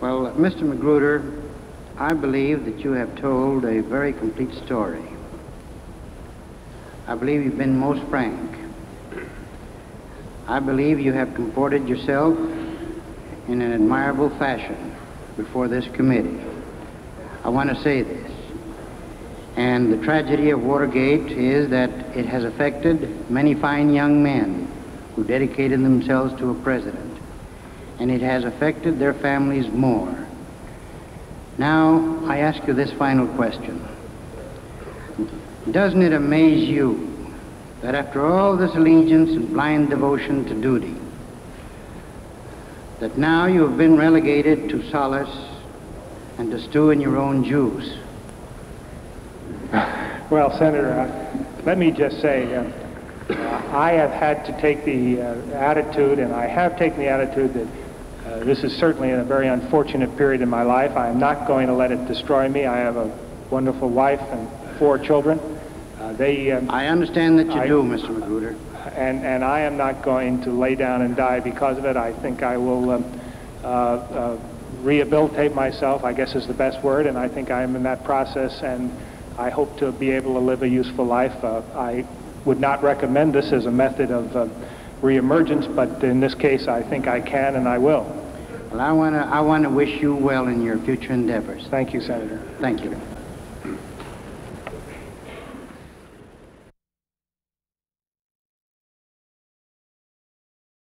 Well, Mr. Magruder, I believe that you have told a very complete story. I believe you've been most frank. I believe you have comported yourself in an admirable fashion before this committee. I want to say this. And the tragedy of Watergate is that it has affected many fine young men who dedicated themselves to a president. And it has affected their families more. Now, I ask you this final question. Doesn't it amaze you that after all this allegiance and blind devotion to duty, that now you have been relegated to solace and to stew in your own juice? Well, Senator, let me just say, I have had to take the attitude, and I have taken the attitude that this is certainly a very unfortunate period in my life. I am not going to let it destroy me. I have a wonderful wife and 4 children. I understand that you do, Mr. Magruder. And I am not going to lay down and die because of it. I think I will rehabilitate myself, I guess is the best word, and I think I am in that process, and I hope to be able to live a useful life. I would not recommend this as a method of reemergence, but in this case I think I can and I will. Well, I want to wish you well in your future endeavors. Thank you, Senator. Thank you.